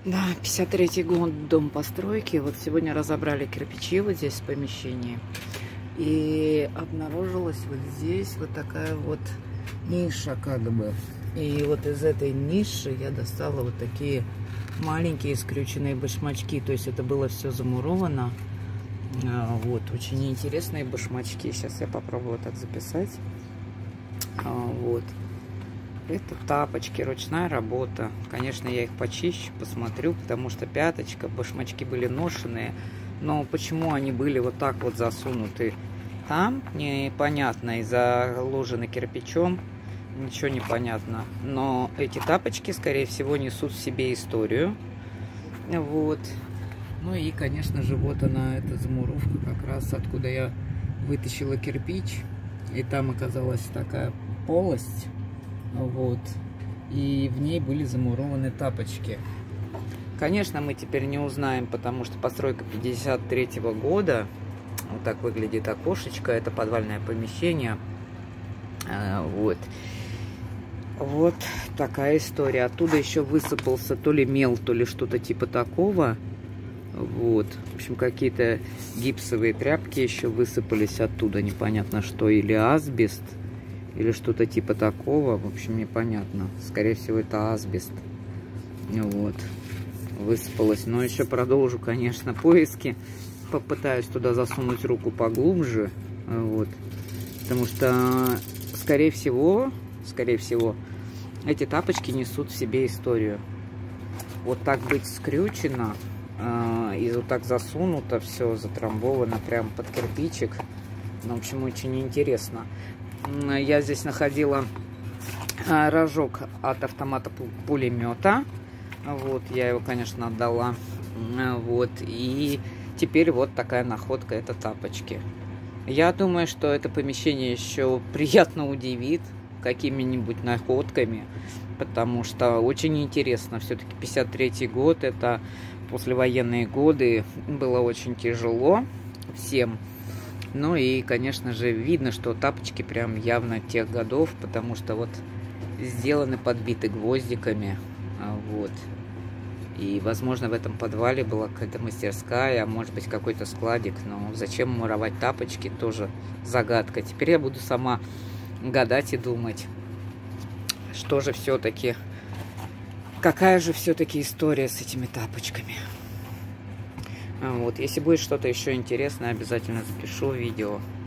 Да, 53-й год, дом постройки. Вот сегодня разобрали кирпичи вот здесь в помещении. И обнаружилась вот здесь вот такая вот ниша как бы. И вот из этой ниши я достала вот такие маленькие скрюченные башмачки. То есть это было все замуровано. Вот, очень интересные башмачки. Сейчас я попробую так записать. Вот. Это тапочки, ручная работа. Конечно, я их почищу, посмотрю, потому что пяточка, башмачки были ношеные. Но почему они были вот так вот засунуты там, непонятно, и заложены кирпичом, ничего не понятно. Но эти тапочки, скорее всего, несут в себе историю. Вот. Ну и, конечно же, вот она, эта замуровка, как раз откуда я вытащила кирпич. И там оказалась такая полость. Вот. И в ней были замурованы тапочки. Конечно, мы теперь не узнаем, потому что постройка 53-го года. Вот так выглядит окошечко. Это подвальное помещение. Вот. Вот такая история. Оттуда еще высыпался то ли мел, то ли что-то типа такого. Вот. В общем, какие-то гипсовые тряпки еще высыпались оттуда. Непонятно что. Или асбест. Или что-то типа такого. В общем, непонятно. Скорее всего, это асбест. Вот. Высыпалось. Но еще продолжу, конечно, поиски. Попытаюсь туда засунуть руку поглубже. Вот. Потому что, скорее всего, эти тапочки несут в себе историю. Вот так быть скрючено. И вот так засунуто, все затрамбовано прямо под кирпичик. Ну, в общем, очень интересно. Я здесь находила рожок от автомата пулемета. Вот, я его, конечно, отдала. Вот, и теперь вот такая находка, это тапочки. Я думаю, что это помещение еще приятно удивит какими-нибудь находками, потому что очень интересно. Все-таки 53-й год, это послевоенные годы, было очень тяжело всем. Ну и, конечно же, видно, что тапочки прям явно тех годов, потому что вот сделаны, подбиты гвоздиками. Вот. И, возможно, в этом подвале была какая-то мастерская, а может быть, какой-то складик. Но зачем муровать тапочки, тоже загадка. Теперь я буду сама гадать и думать, что же все-таки, какая же все-таки история с этими тапочками. Вот, если будет что-то еще интересное, обязательно запишу видео.